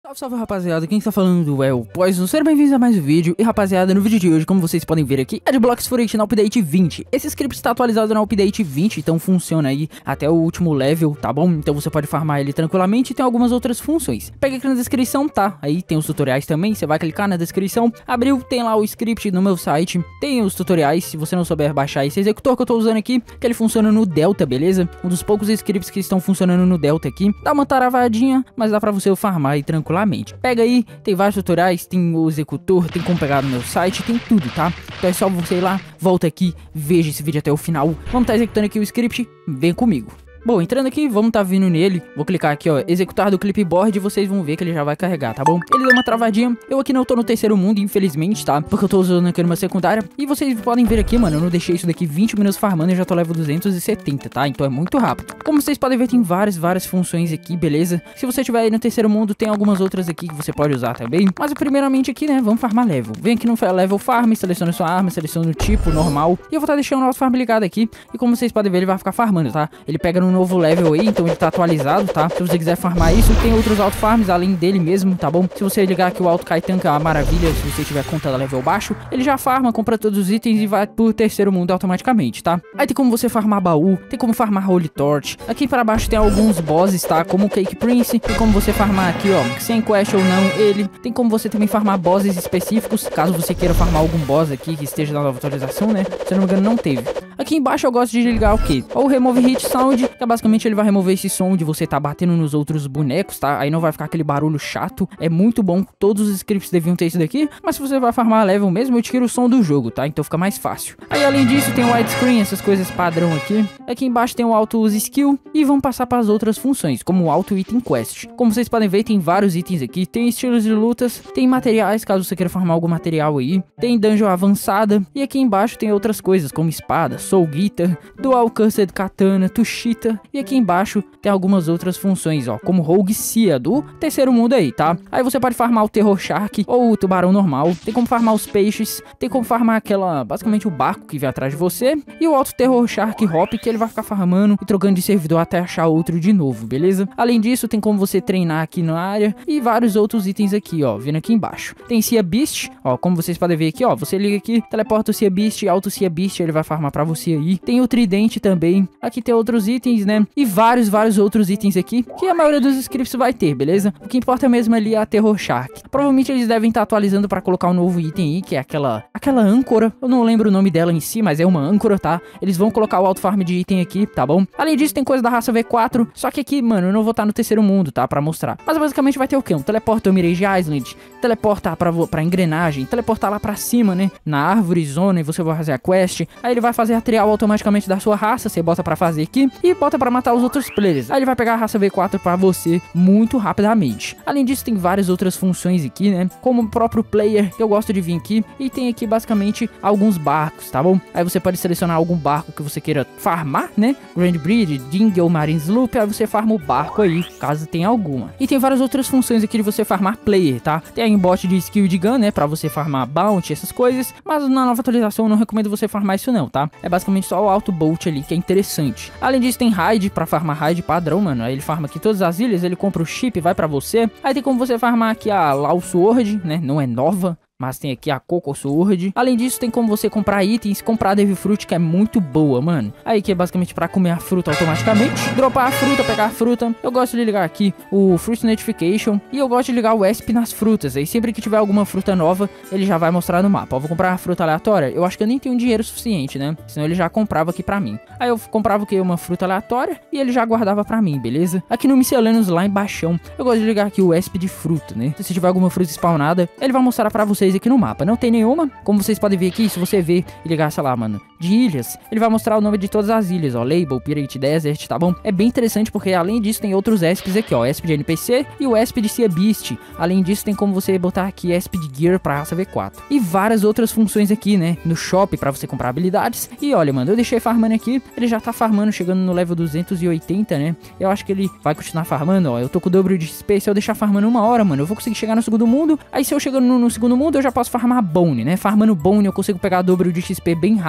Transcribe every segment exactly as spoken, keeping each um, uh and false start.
Salve, salve rapaziada, quem tá falando é o Poison, sejam bem-vindos a mais um vídeo. E rapaziada, no vídeo de hoje, como vocês podem ver aqui, é de Blox Fruit na update vinte. Esse script está atualizado na update vinte, então funciona aí até o último level, tá bom? Então você pode farmar ele tranquilamente e tem algumas outras funções. Pega aqui na descrição, tá? Aí tem os tutoriais também, você vai clicar na descrição, abriu, tem lá o script no meu site, tem os tutoriais, se você não souber baixar esse executor que eu tô usando aqui, que ele funciona no Delta, beleza? Um dos poucos scripts que estão funcionando no Delta aqui. Dá uma travadinha, mas dá pra você farmar aí tranquilamente. Pega aí, tem vários tutoriais, tem o executor, tem como pegar no meu site, tem tudo, tá? Então é só você ir lá, volta aqui, veja esse vídeo até o final. Vamos estar executando aqui o script, vem comigo. Bom, entrando aqui, vamos tá vindo nele. Vou clicar aqui, ó, executar do clipboard e vocês vão ver que ele já vai carregar, tá bom? Ele deu uma travadinha. Eu aqui não tô no terceiro mundo, infelizmente, tá? Porque eu tô usando aqui numa secundária. E vocês podem ver aqui, mano, eu não deixei isso daqui vinte minutos farmando e já tô level duzentos e setenta, tá? Então é muito rápido. Como vocês podem ver, tem várias, várias funções aqui, beleza? Se você tiver aí no terceiro mundo, tem algumas outras aqui que você pode usar também. Mas primeiramente aqui, né, vamos farmar level. Vem aqui no level farm, seleciona sua arma, seleciona o tipo, normal. E eu vou estar tá deixando o auto farm ligado aqui. E como vocês podem ver, ele vai ficar farmando, tá? Ele pega no novo level aí, então ele tá atualizado, tá? Se você quiser farmar isso, tem outros auto farms além dele mesmo, tá bom? Se você ligar aqui o Auto Kaitan, que é uma maravilha, se você tiver conta da level baixo, ele já farma, compra todos os itens e vai pro terceiro mundo automaticamente, tá? Aí tem como você farmar baú, tem como farmar Holy Torch. Aqui pra baixo tem alguns bosses, tá? Como o Cake Prince, tem como você farmar aqui, ó, sem quest ou não, ele. Tem como você também farmar bosses específicos, caso você queira farmar algum boss aqui que esteja na nova atualização, né? Se eu não me engano, não teve. Aqui embaixo eu gosto de ligar o quê? Ou Remove Hit Sound, que é basicamente ele vai remover esse som de você tá batendo nos outros bonecos, tá? Aí não vai ficar aquele barulho chato. É muito bom, todos os scripts deviam ter isso daqui. Mas se você vai farmar level mesmo, eu tiro o som do jogo, tá? Então fica mais fácil. Aí além disso tem o widescreen, essas coisas padrão aqui. Aqui embaixo tem o auto use skill. E vamos passar para as outras funções, como o auto item quest. Como vocês podem ver, tem vários itens aqui. Tem estilos de lutas, tem materiais, caso você queira farmar algum material aí. Tem dungeon avançada. E aqui embaixo tem outras coisas, como espada, soul guitar, dual cursed katana, tushita. E aqui embaixo tem algumas outras funções, ó, como Rogue Sia do terceiro mundo aí, tá? Aí você pode farmar o Terror Shark ou o tubarão normal, tem como farmar os peixes, tem como farmar aquela, basicamente o barco que vem atrás de você, e o Auto Terror Shark Hop, que ele vai ficar farmando e trocando de servidor até achar outro de novo, beleza? Além disso, tem como você treinar aqui na área e vários outros itens aqui, ó, vindo aqui embaixo. Tem Sea Beast, ó, como vocês podem ver aqui, ó, você liga aqui, teleporta o Sea Beast, Auto Sea Beast, ele vai farmar pra você aí. Tem o Tridente também, aqui tem outros itens, né? E vários, vários outros itens aqui, que a maioria dos scripts vai ter, beleza? O que importa mesmo ali é a Terror Shark. Provavelmente eles devem estar atualizando para colocar um novo item aí, que é aquela aquela âncora. Eu não lembro o nome dela em si, mas é uma âncora, tá? Eles vão colocar o auto farm de item aqui, tá bom? Além disso, tem coisa da raça V quatro, só que aqui, mano, eu não vou estar no terceiro mundo, tá? Pra mostrar. Mas basicamente vai ter o quê? Um teleporta ao Mirage Island, teleportar pra, pra engrenagem, teleportar lá pra cima, né? Na árvore zona, e você vai fazer a quest. Aí ele vai fazer a trial automaticamente da sua raça, você bota pra fazer aqui, e bota pra matar os outros players. Aí ele vai pegar a raça V quatro pra você muito rapidamente. Além disso, tem várias outras funções aqui, né? Como o próprio player, que eu gosto de vir aqui. E tem aqui basicamente alguns barcos, tá bom? Aí você pode selecionar algum barco que você queira farmar, né? Grand Bridge, Dinghy ou Marine Sloop. Aí você farma o barco aí, caso tenha alguma. E tem várias outras funções aqui de você farmar player, tá? Tem aí um bot de skill de gun, né? Pra você farmar bounty, essas coisas. Mas na nova atualização eu não recomendo você farmar isso não, tá? É basicamente só o auto bolt ali, que é interessante. Além disso, tem raid pra farmar raid padrão, mano. Aí ele farma aqui todas as ilhas, ele compra o chip, vai pra você. Aí tem como você farmar aqui a Law Sword, né? Não é nova, mas tem aqui a Coco Sword. Além disso, tem como você comprar itens, comprar a Devil Fruit, que é muito boa, mano. Aí que é basicamente pra comer a fruta automaticamente. Dropar a fruta, pegar a fruta. Eu gosto de ligar aqui o Fruit Notification. E eu gosto de ligar o E S P nas frutas. Aí sempre que tiver alguma fruta nova, ele já vai mostrar no mapa. Ó, vou comprar uma fruta aleatória. Eu acho que eu nem tenho dinheiro suficiente, né? Senão ele já comprava aqui pra mim. Aí eu comprava aqui uma fruta aleatória e ele já guardava pra mim, beleza? Aqui no Miscellaneous, lá embaixo, eu gosto de ligar aqui o E S P de fruta, né? Se tiver alguma fruta spawnada, ele vai mostrar pra vocês aqui no mapa. Não tem nenhuma, como vocês podem ver aqui, se você ver e ligar, sei lá, mano, de ilhas, ele vai mostrar o nome de todas as ilhas, ó, Label, Pirate Desert, tá bom? É bem interessante porque além disso tem outros E S Ps aqui, ó, E S P de N P C e o E S P de Sea Beast. Além disso tem como você botar aqui E S P de Gear pra raça V quatro. E várias outras funções aqui, né, no shop pra você comprar habilidades. E olha, mano, eu deixei farmando aqui, ele já tá farmando, chegando no level duzentos e oitenta, né? Eu acho que ele vai continuar farmando, ó, eu tô com o dobro de X P, se eu deixar farmando uma hora, mano, eu vou conseguir chegar no segundo mundo. Aí se eu chegando no, no segundo mundo, eu já posso farmar Bone, né? Farmando Bone eu consigo pegar dobro de X P bem rápido.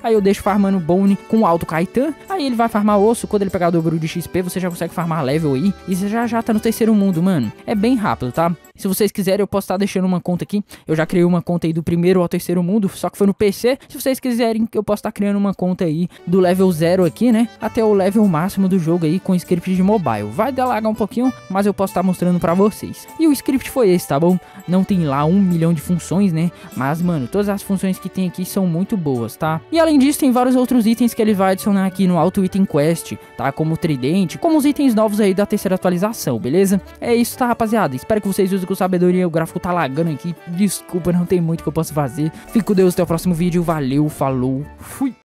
Aí eu deixo farmando Bone com Alto Kaitan. Aí ele vai farmar osso. Quando ele pegar o dobro de X P, você já consegue farmar level aí. E você já já tá no terceiro mundo, mano. É bem rápido, tá? Se vocês quiserem, eu posso estar deixando uma conta aqui. Eu já criei uma conta aí do primeiro ao terceiro mundo, só que foi no P C. Se vocês quiserem, eu posso estar criando uma conta aí do level zero aqui, né? Até o level máximo do jogo aí com script de mobile. Vai delagar um pouquinho, mas eu posso estar mostrando pra vocês. E o script foi esse, tá bom? Não tem lá um milhão de funções, né? Mas, mano, todas as funções que tem aqui são muito boas, tá? E além disso, tem vários outros itens que ele vai adicionar aqui no Auto Item Quest, tá? Como o tridente, como os itens novos aí da terceira atualização, beleza? É isso, tá, rapaziada? Espero que vocês usem com sabedoria. O gráfico tá lagando aqui. Desculpa, não tem muito que eu possa fazer. Fique com Deus, até o próximo vídeo. Valeu, falou, fui!